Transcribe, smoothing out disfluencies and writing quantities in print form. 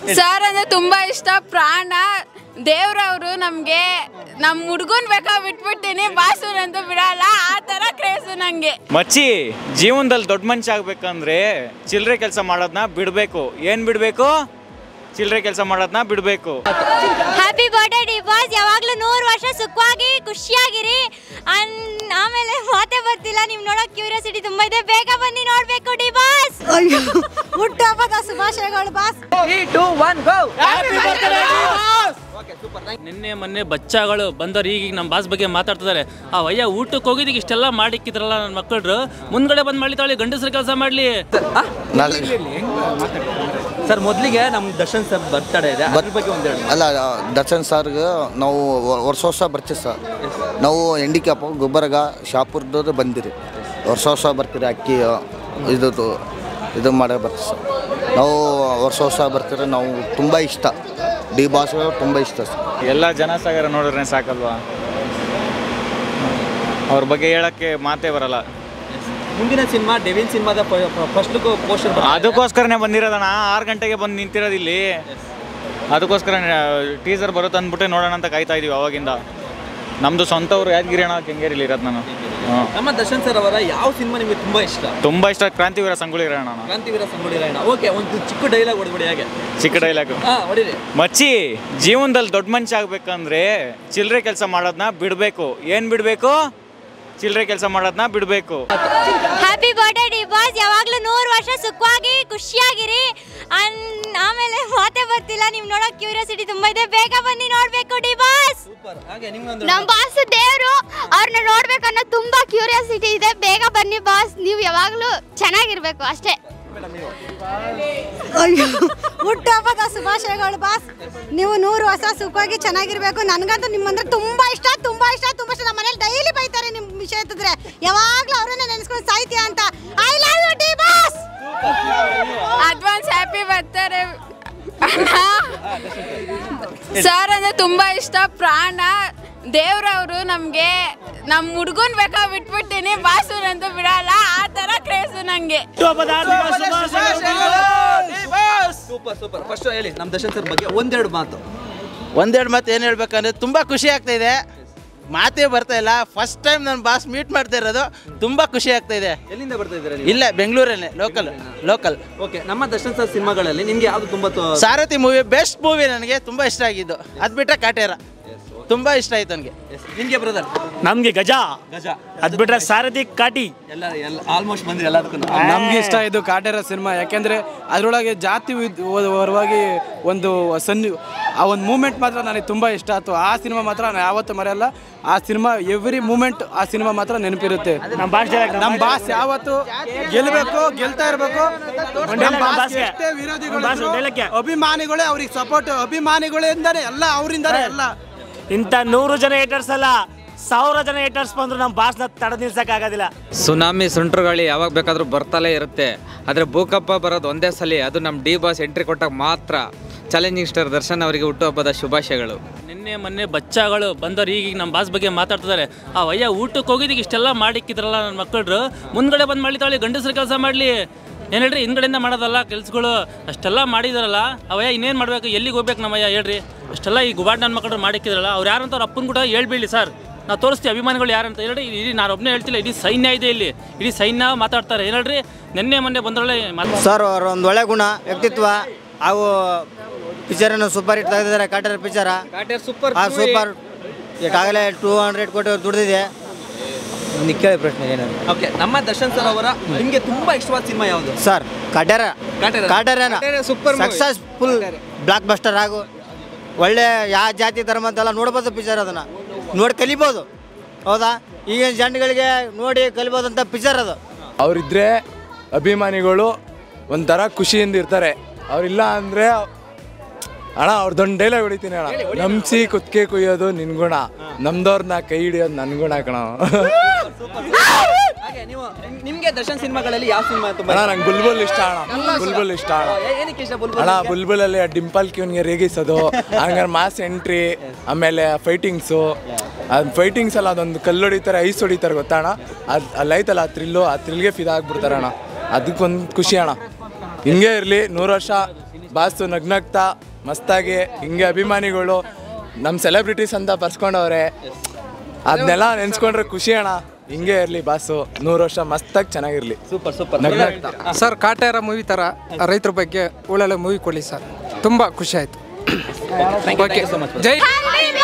Sir ಅಂದ್ರೆ ತುಂಬಾ ಇಷ್ಟ, ಪ್ರಾಣ ದೇವ್ರವ್ರು. ನಮ್ಗೆ ನಮ್ ಹುಡ್ಗನ್ ಬೇಕಾ ಬಿಟ್ಬಿಡ್ತೀನಿ, ಬಾಸುರಂತೂ ಬಿಡಲ್ಲ, ಆ ತರ ಕ್ರೇಜು ನಂಗೆ. ಮಚ್ಚಿ ಜೀವನದಲ್ಲಿ ದೊಡ್ಡ ಮನುಷ್ಯ ಆಗ್ಬೇಕಂದ್ರೆ ಚಿಲ್ಲರೆ ಕೆಲಸ ಮಾಡೋದನ್ನ ಬಿಡ್ಬೇಕು. ಏನ್ ಬಿಡ್ಬೇಕು? ಚಿಲ್ಲರೆ ಕೆಲಸ ಮಾಡೋದನ್ನ ಬಿಡ್ಬೇಕು. ಹ್ಯಾಪಿ ಬರ್ಡೇ ಡಿ ಬಾಸ್, ಯಾವಾಗ್ಲೂ 100 ವರ್ಷ ಸುಖವಾಗಿ ಖುಷಿಯಾಗಿರಿ. ಆಮೇಲೆ ಮಾತೆ ಬರ್ತಿಲ್ಲ, ನಿಮ್ ನೋಡಕ್ ಕ್ಯೂರಿಯಾಸಿಟಿ ತುಂಬಾ ಇದೆ, ಬೇಗ ಬನ್ನಿ ನೋಡ್ಬೇಕು ಡಿ ಬಾಸ್. ಹುಟ್ಟುಹಬ್ಬದ ಶುಭಾಶಯಗಳು ಬಾಸ್. 3, 2, 1 ಗೋ. ನಿನ್ನೆ ಮೊನ್ನೆ ಬಚ್ಚಾಗಳು ಬಂದವ್ರು ಈಗ ನಮ್ಮ ಬಾಸ್ ಬಗ್ಗೆ ಮಾತಾಡ್ತಿದ್ದಾರೆ. ಆ ವಯ್ಯ ಊಟಕ್ಕೆ ಹೋಗಿದ್ದಕ್ಕೆ ಇಷ್ಟೆಲ್ಲ ಮಾಡಿಕ್ಕಿದ್ರಲ್ಲ ನನ್ನ ಮಕ್ಕಳು, ಮುಂದ್ಗಡೆ ಬಂದು ಮಾಡ್ಲಿತಾವಳಿ, ಗಂಡಸರು ಕೆಲಸ ಮಾಡ್ಲಿ. ಸರ್ ಮೊದಲಿಗೆ ನಮ್ಮ ದರ್ಶನ್ ಸರ್ ಬರ್ತಡೇ ಇದೆ, ಅದ್ರ ಬಗ್ಗೆ ಒಂದೆರಡು. ಅಲ್ಲ, ದರ್ಶನ್ ಸರ್ಗೆ ನಾವು ವರ್ಷ ಬರ್ತೀವಿ ಸರ್. ನಾವು ಎಂಡಿಕ್ಯಾಪ್ ಗುಬ್ಬರಗ ಶಾಪುರದವ್ರು ಬಂದಿರಿ, ವರ್ಷ ಬರ್ತೀರಿ. ಅಕ್ಕಿ ಇದು ಮಾಡೇ ಬರ್ತೀವಿ ಸರ್. ನಾವು ವರ್ಷ ಬರ್ತೀರಿ. ನಾವು ತುಂಬ ಇಷ್ಟ, ಡಿ ಬಾಸ್ಗಳು ತುಂಬ ಇಷ್ಟ ಸರ್. ಎಲ್ಲ ಜನಸಾಗರ ನೋಡಿದ್ರೆ ಸಾಕಲ್ವಾ, ಅವ್ರ ಬಗ್ಗೆ ಹೇಳಕ್ಕೆ ಮಾತೇ ಬರಲ್ಲ. ಮುಂದಿನ ಸಿನಿಮಾ ಡೆವಿನ್ ಸಿನಿಮಾದ ಫಸ್ಟ್ ಲುಕ್ ಪೋಸ್ಟರ್ ಅದಕ್ಕೋಸ್ಕರನೇ ಬಂದಿರೋದಣ್ಣ. 6 ಗಂಟೆಗೆ ಬಂದು ನಿಂತಿರೋದು ಇಲ್ಲಿ, ಅದಕ್ಕೋಸ್ಕರ ಟೀಸರ್ ಬರುತ್ತೆ ಅಂದ್ಬಿಟ್ಟೆ ನೋಡೋಣ ಅಂತ ಕಾಯ್ತಾ ಇದೀವಿ ಅವಾಗಿಂದ. ನಮ್ಮದು ಸ್ವಂತವ್ರು ಯಾದಗಿರಿ ಅಣ್ಣ, ಕೆಂಗೇರಿಲಿ ಇರೋದು ನಾನು. ನಮ್ಮ ದರ್ಶನ್ ಸರ್ ಅವರ ಯಾವ ಸಿನಿಮಾ ನಿಮಗೆ ತುಂಬಾ ಇಷ್ಟ? ತುಂಬ ಇಷ್ಟ, ಕ್ರಾಂತಿವೀರ ಸಂಗೊಳ್ಳಿ ರಾಯಣ್ಣ. ಕ್ರಾಂತಿವೀರ ಸಂಗೊಳ್ಳಿ ರಾಯಣ್ಣ. ಓಕೆ, ಒಂದು ಚಿಕ್ಕ ಡೈಲಾಗ್ ಹೊಡ್ಬಿಡಿ. ಹಾಗೆ ಚಿಕ್ಕ ಡೈಲಾಗು ಹೊಡಿರಿ. ಮಚ್ಚಿ ಜೀವನದಲ್ಲಿ ದೊಡ್ಡ ಮನುಷ್ಯ ಆಗ್ಬೇಕಂದ್ರೆ ಚಿಲ್ಲರೆ ಕೆಲಸ ಮಾಡೋದನ್ನ ಬಿಡಬೇಕು. ಏನು ಬಿಡಬೇಕು? ಚಿಲ್ಲರೆ ಕೆಲಸ ಮಾಡೋದನ್ನ ಬಿಡಬೇಕು. ಹ್ಯಾಪಿ ಬರ್ಡೇ ಡಿ ಬಾಸ್, ಯಾವಾಗ್ಲೂ 100 ವರ್ಷ ಸುಖವಾಗಿ ಖುಷಿಯಾಗಿರಿ. ಆಮೇಲೆ ಮಾತೆ ಬರ್ತಿಲ್ಲ, ನಿಮ್ ನೋಡಕ್ ಕ್ಯೂರಿಯಾಸಿಟಿ ತುಂಬಾ ಇದೆ, ಬೇಗ ಬನ್ನಿ ನೋಡ್ಬೇಕು ಡಿ ಬಾಸ್. ನಮ್ ಬಾಸ್ ದೇವ್ರು, ಅವ್ರನ್ನ ನೋಡ್ಬೇಕನ್ನೋ ತುಂಬಾ ಕ್ಯೂರಿಯಾಸಿಟಿ ಇದೆ, ಬೇಗ ಬನ್ನಿ ಬಾಸ್. ನೀವು ಯಾವಾಗ್ಲೂ ಚೆನ್ನಾಗಿರ್ಬೇಕು ಅಷ್ಟೇ. ಹುಟ್ಟುಹಬ್ಬದ ಶುಭಾಶಯಗಳು ಬಾಸ್. ನೀವು 100 ವರ್ಷ ಸುಖವಾಗಿ ಚೆನ್ನಾಗಿರ್ಬೇಕು. ನನಗಂತೂ ನಿಮ್ಮಂದ್ರೆ ತುಂಬಾ ಇಷ್ಟ. ನಮ್ಮ ಮನೇಲಿ ಡೈಲಿ ಬೈತಾರೆ ನಿಮ್ ವಿಷಯ ಎತ್ತಿದ್ರೆ, ಯಾವಾಗ್ಲೂ ಅವ್ರನ್ನೇ ನೆನೆಸ್ಕೊಂಡು ಸಾಯ್ತೀಯ ಅಂತ. I love you D boss. Advance happy ಬರ್ತಾರೆ. ಸರ್ ಅಂದ್ರೆ ತುಂಬಾ ಇಷ್ಟ, ಪ್ರಾಣ ದೇವ್ರವ್ರು. ನಮ್ಗೆ ನಮ್ ಹುಡ್ಗನ್ ಬೇಕಾ ಬಿಟ್ಬಿಡ್ತೀನಿ, ಬಾಸುರಂತೂ ಬಿಡಲ್ಲ, ಆ ತರ ಕ್ರೇಜು ನಂಗೆ. ಸೂಪರ್. ಫಸ್ಟ್ ಹೇಳಿ ನಮ್ಮ ದರ್ಶನ್ ಸರ್ ಬಗ್ಗೆ ಒಂದೆರಡು ಮಾತು ಏನು ಹೇಳ್ಬೇಕಂದ್ರೆ ತುಂಬ ಖುಷಿ ಆಗ್ತಾ ಇದೆ, ಮಾತೇ ಬರ್ತಾ ಇಲ್ಲ. ಫಸ್ಟ್ ಟೈಮ್ ನನ್ನ ಬಾಸ್ ಮೀಟ್ ಮಾಡ್ತಾ ಇರೋದು, ತುಂಬ ಖುಷಿ ಆಗ್ತಾ ಇದೆ. ಎಲ್ಲಿಂದ ಬರ್ತಾ ಇದ್ದೀರಾ? ಇಲ್ಲ, ಬೆಂಗಳೂರಲ್ಲೇ ಲೋಕಲ್. ಓಕೆ, ನಮ್ಮ ದರ್ಶನ್ ಸರ್ ಸಿನಿಮಾಗಳಲ್ಲಿ ನಿಮ್ಗೆ ಯಾವ್ದು ತುಂಬಾ ಸಾರಥಿ ಮೂವಿ ಬೆಸ್ಟ್ ಮೂವಿ, ನನಗೆ ತುಂಬ ಇಷ್ಟ ಆಗಿದ್ದು. ಅದು ಬಿಟ್ಟರೆ ಕಾಟೇರ ತುಂಬ ಇಷ್ಟ ಆಯ್ತು ನನಗೆ. ನಿಮ್ಗೆ ಬ್ರದರ್? ನಮ್ಗೆ ಗಜ ಅದ್ ಬಿಟ್ರೆ ಸಾರಥಿ, ಕಾಟಿ ಎಲ್ಲ ಆಲ್ಮೋಸ್ಟ್ ಬಂದ್ರಿ ಎಲ್ಲದಕ್ಕೂ. ನಮ್ಗೆ ಇಷ್ಟ ಇದು ಕಾಟೇರ ಸಿನಿಮಾ, ಯಾಕೆಂದ್ರೆ ಅದರೊಳಗೆ ಜಾತಿ ಪರವಾಗಿ ಒಂದು ಆ ಒಂದು ಮೂಮೆಂಟ್ ಮಾತ್ರ ನನಗೆ ತುಂಬ ಇಷ್ಟ ಆಯ್ತು. ಆ ಸಿನಿಮಾ ಮಾತ್ರ ನಾನು ಯಾವತ್ತೂ ಮರೆಯಲ್ಲ. ಆ ಸಿನಿಮಾ ಎವ್ರಿ ಮೂಮೆಂಟ್ ಆ ಸಿನಿಮಾ ಮಾತ್ರ ನೆನಪಿರುತ್ತೆ. ನಮ್ಮ ಬಾಸ್ ಯಾವತ್ತು ಗೆಲ್ತಾ ಇರಬೇಕು. ಎಷ್ಟೇ ವಿರೋಧಿಗಳು, ಅಭಿಮಾನಿಗಳೇ ಅವ್ರಿಗೆ ಸಪೋರ್ಟ್, ಅಭಿಮಾನಿಗಳಿಂದಾನೆ ಎಲ್ಲ, ಅವರಿಂದಾನೆ ಎಲ್ಲ. ಇಂಥ 100 ಜನ ಹೇಟರ್ಸ್ ಅಲ್ಲ, 1000 ಜನ ಹೇಟರ್ಸ್ ಬಂದ್ರು ನಮ್ಮ ಬಾಸ್ನ ತಡೆದು ನಿಲ್ಸಕ್ಕಾಗೋದಿಲ್ಲ. ಸುನಾಮಿ ಸುಂಟ್ರುಗಾಳಿ ಯಾವಾಗ ಬೇಕಾದ್ರೂ ಬರ್ತಲೇ ಇರುತ್ತೆ, ಆದರೆ ಭೂಕಂಪ ಬರೋದು ಒಂದೇ ಸಲ. ಅದು ನಮ್ಮ ಡಿ ಬಾಸ್ ಎಂಟ್ರಿ ಕೊಟ್ಟಾಗ ಮಾತ್ರ. ಚಾಲೆಂಜಿಂಗ್ ಸ್ಟಾರ್ ದರ್ಶನ್ ಅವರಿಗೆ ಹುಟ್ಟುಹಬ್ಬದ ಶುಭಾಶಯಗಳು. ನಿನ್ನೆ ಮೊನ್ನೆ ಬಚ್ಚಾಗಳು ಬಂದವ್ರು ಈಗ ನಮ್ಮ ಬಾಸ್ ಬಗ್ಗೆ ಮಾತಾಡ್ತಿದ್ದಾರೆ. ಆ ವಯ್ಯ ಊಟಕ್ಕೆ ಹೋಗಿದ್ದಕ್ಕೆ ಇಷ್ಟೆಲ್ಲ ಮಾಡಿಕ್ಕಿದ್ರಲ್ಲ ನನ್ನ ಮಕ್ಕಳು, ಮುಂದ್ಗಡೆ ಬಂದು ಮಾಡ್ಲಿತಾವಳಿ, ಗಂಡಸರು ಕೆಲಸ ಮಾಡಲಿ. ಏನು ಹೇಳ್ರಿ, ಹಿಂದ್ಗಡೆಯಿಂದ ಮಾಡೋದಲ್ಲ ಕೆಲ್ಸಗಳು, ಅಷ್ಟೆಲ್ಲ ಮಾಡಿದಾರಲ್ಲ. ಅವಯ್ಯ ಇನ್ನೇನು ಮಾಡಬೇಕು, ಎಲ್ಲಿಗೆ ಹೋಗ್ಬೇಕು ನಮ್ಮಯ್ಯ ಹೇಳ್ರಿ? ಅಷ್ಟೆಲ್ಲ ಈ ಗುಬಾಡ್ ನನ್ನ ಮಕ್ಕಳು ಮಾಡಿಕ್ಕಿದ್ರಲ್ಲ, ಅವ್ರು ಯಾರಂತ ಅವ್ರ ಅಪ್ಪನ ಕೂಡ ಹೇಳ್ಬಿಡಿ ಸರ್, ನಾವು ತೋರಿಸ್ತೀವಿ ಅಭಿಮಾನಿಗಳು ಯಾರಂತ ಹೇಳ್ರಿ. ಇಡೀ ನಾನು ಒಬ್ಬನೇ ಹೇಳ್ತಿಲ್ಲ, ಇಡೀ ಸೈನ್ಯ ಇದೆ ಇಲ್ಲಿ, ಇಡೀ ಸೈನ್ಯ ಮಾತಾಡ್ತಾರೆ. ಏನು ಹೇಳ್ರಿ, ನಿನ್ನೆ ಮೊನ್ನೆ ಬಂದ್ರಲ್ಲ ಸರ್, ಅವ್ರ ಒಂದು ಒಳ್ಳೆ ಗುಣ, ವ್ಯಕ್ತಿತ್ವ, ಅವು ಪಿಕ್ಚರನ್ನು ಸೂಪರ್ ಹಿಟ್ ತೆಗೆದಿದ್ದಾರೆ. Kaatera picture super. ಈಗಾಗಲೇ 200 ಕೋಟಿ ದುಡ್ದಿದೆ. ಕೇಳಿ ಪ್ರಶ್ನೆ ಏನಾದ್ರು? ಓಕೆ, ನಮ್ಮ ದರ್ಶನ್ ಸರ್ ಅವರ ನಿಮಗೆ ತುಂಬಾ ಇಷ್ಟವಾದ ಸಿನಿಮಾ ಯಾವುದು sir? Kaatera super successful blockbuster ಆಗು. ಒಳ್ಳೆ ಯಾವ ಜಾತಿ ಧರ್ಮ ಅಂತೆಲ್ಲ ನೋಡ್ಬೋದು ಪಿಕ್ಚರ್, ಅದನ್ನು ನೋಡಿ ಕಲಿಬೋದು. ಹೌದಾ? ಈಗಿನ ಜನಗಳಿಗೆ ನೋಡಿ ಕಲಿಬೋದಂತ ಪಿಕ್ಚರ್ ಅದು. ಅವರಿದ್ರೆ ಅಭಿಮಾನಿಗಳು ಒಂಥರ ಖುಷಿಯಿಂದ ಇರ್ತಾರೆ. ಅವರಿಲ್ಲ ಅಂದರೆ ಅಣ್ಣ ಅವ್ರದ್ದೊಂದು ಡೈಲಾಗ್ ಹೊಡಿತೀನಿ ಅಣ್ಣ, ನಂಬಿಸಿ ಕುತ್ತಿಗೆ ಕುಯ್ಯೋದು ನಿನ್ಗುಣ, ನಮ್ದವ್ರನ್ನ ಕೈ ಹಿಡಿಯೋದು ನನ್ಗುಣ ಕಣ. ನಿಮ್ಗೆ ದರ್ಶನ್ ಸಿನಿಮಾಗಳಲ್ಲಿ ಯಾವ ಸಿನಿಮಾ ತುಂಬಾ? ನಂಗೆ ಬುಲ್ಬುಲ್ ಇಷ್ಟ ಅಣ್ಣ, ಬುಲ್ಬುಲ್ ಇಷ್ಟ ಅಣ್ಣ. ಬುಲ್ಬುಲಲ್ಲಿ ಬುಲ್ಬುಲ್ ಕ್ಯೂನ್ಗೆ ರೇಗಿಸೋದು, ಹಂಗಾರೆ ಮಾಸ್ ಎಂಟ್ರಿ, ಆಮೇಲೆ ಫೈಟಿಂಗ್ಸು. ಅದು ಫೈಟಿಂಗ್ಸ್ ಎಲ್ಲ ಅದೊಂದು ಕಲ್ಲು ಹೊಡಿತಾರೆ, ಐಸ್ ಹೊಡಿತಾರೆ ಗೊತ್ತಣ್ಣ. ಅದು ಅಲ್ಲೈತಲ್ಲ ಆ ಥ್ರಿಲ್ಗೆ ಫಿದಾ ಆಗ್ಬಿಡ್ತಾರೆ ಅಣ್ಣ. ಅದಕ್ಕೊಂದು ಖುಷಿ ಅಣ್ಣ. ಹಿಂಗೆ ಇರಲಿ, 100 ವರ್ಷ ಬಾಸು ನಗ್ನಗ್ತಾ ಮಸ್ತಾಗಿ ಹಿಂಗೆ ಅಭಿಮಾನಿಗಳು ನಮ್ಮ ಸೆಲೆಬ್ರಿಟೀಸ್ ಅಂತ ಬರ್ಸ್ಕೊಂಡವ್ರೆ. ಅದನ್ನೆಲ್ಲ ನೆನ್ಸ್ಕೊಂಡ್ರೆ ಖುಷಿ ಅಣ್ಣ. ಹಿಂಗೆ ಇರಲಿ ಬಾಸು 100 ವರ್ಷ ಮಸ್ತಾಗಿ ಚೆನ್ನಾಗಿರಲಿ. Super super. Sir Kaatera movie ಥರ ರೈತರ ಬಗ್ಗೆ ಒಳ್ಳೊಳ್ಳೆ ಮೂವಿ ಕೊಡಿ ಸರ್, ತುಂಬ ಖುಷಿ ಆಯಿತು. ಓಕೆ, ಜೈ